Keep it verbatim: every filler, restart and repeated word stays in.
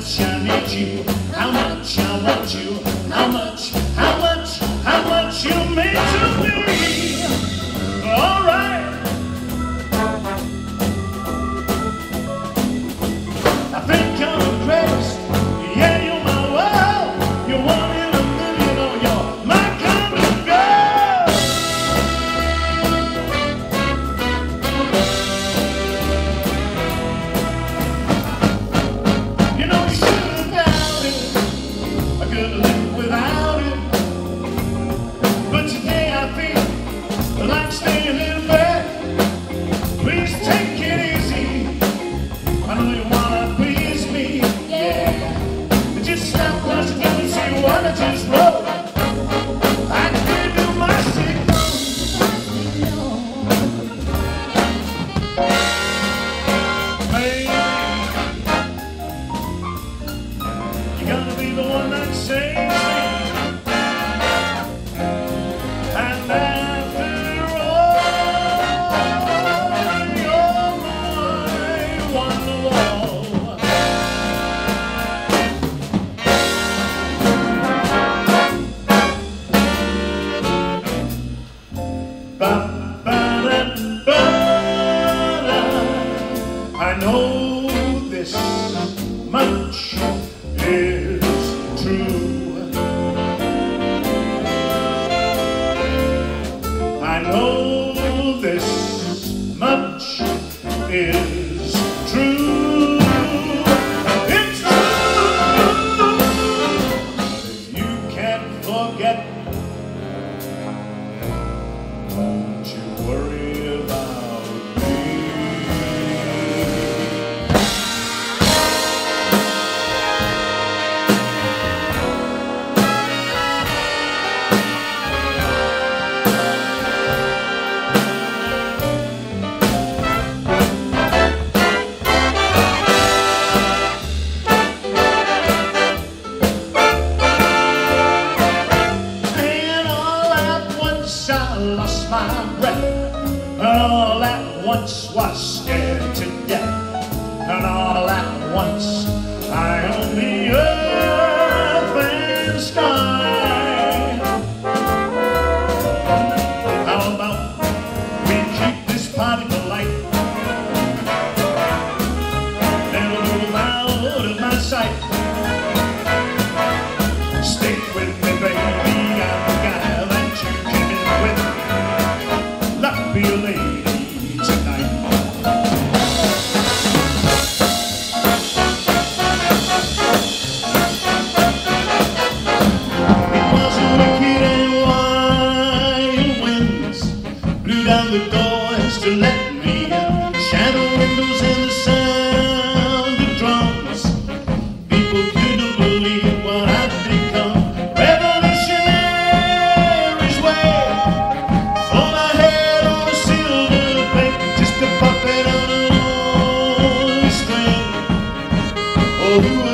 much I need you, how much I want you, how much, how much, how much you mean to me. All right. I think I'm the greatest. Yeah, you're my world. You're one in a million. Oh, you're my kind of girl. You know you should have doubted I could live without it. But today I feel like staying in bed. Please take it easy. I know you wanna please me, yeah. But just stop what you're doing, see what I just wrote. I gave you my signal. Baby, you gotta be the one that saves me. And after all, you're my Wonderwall. Ba, ba, da, ba, da. I know this much is true. I know this much is true. It's true. You can't forget. Don't you worry about me. And all at once I lost my breath. And all at once was scared to death. And all at once I owned the earth and sky. How about we keep this party polite? Never move out of my sight. Stick with me, baby, I'm the guy that you came in with. Let me be a lady tonight. It was a wicked and wild winds blew down the doors to let me in. Shadow windows and the sound of drums. People couldn't believe what I'd become. Revolutionary's way. Thought I had on a silver plate, just a puppet on an old string. Oh, who